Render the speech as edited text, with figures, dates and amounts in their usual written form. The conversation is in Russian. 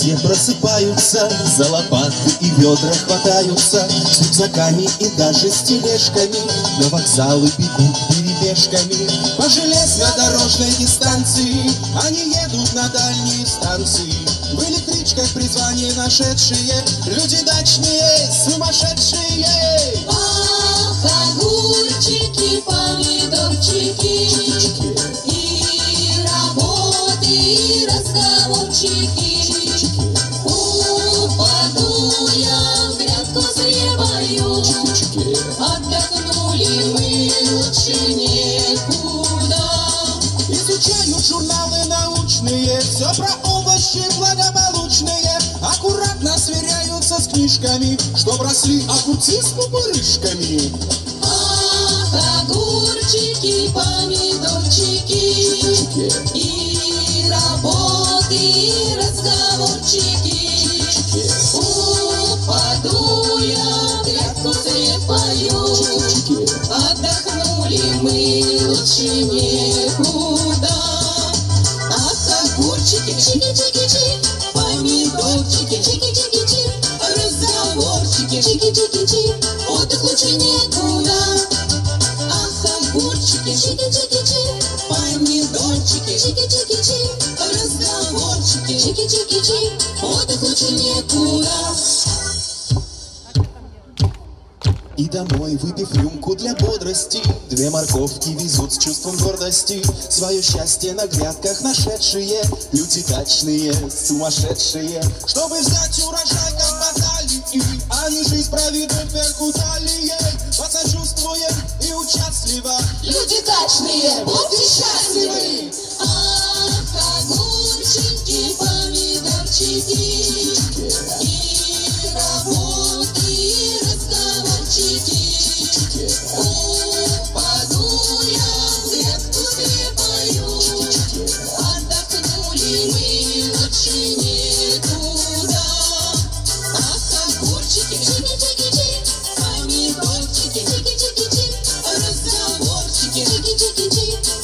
Все просыпаются, за лопаты и ведра хватаются, с рюкзаками и даже с тележками на вокзалы бегут перебежками. По железнодорожной дистанции они едут на дальние станции. В электричках призвание нашедшие люди дачные, сумасшедшие. Ах, огурчики, помидорчики, и работы, и разговорчики. Упаду я в грядку зребаю, отдохнули мы лучше некуда. Изучают журналы научные, все про овощи благополучные. Аккуратно сверяются с книжками, чтоб росли огурцы с пупырышками. Ах, огурчики, помидорчики, и работы, и разговорчики. Упаду я в грядку зрепаю, отдохнули мы лучше некуда. Ах, огурчики, чики-чики-чи, помидорчики, чики-чики-чи, разговорчики, чики-чики-чи, отдых лучше некуда. Ах, огурчики, чики-чики-чи, помидорчики, чики-чики-чи, разговорчики, чики-чики-чи, отдых лучше некуда. И домой, выпив рюмку для бодрости, две морковки везут с чувством гордости. Свое счастье на грядках нашедшие люди дачные, сумасшедшие. Чтобы взять урожай, как баталии, они жизнь проведут вверху талией. Посочувствуем и участливо Люди дачные, будьте счастливы! Ах, огурчики, помидорчики, и работы, и разговорчики. Упаду я в грядку зрепаю, отдохнули мы лучше некуда. Ах, огурчики, чики-чики-чи, помидорчики, чики-чики-чи, разговорчики, чики-чики-чи,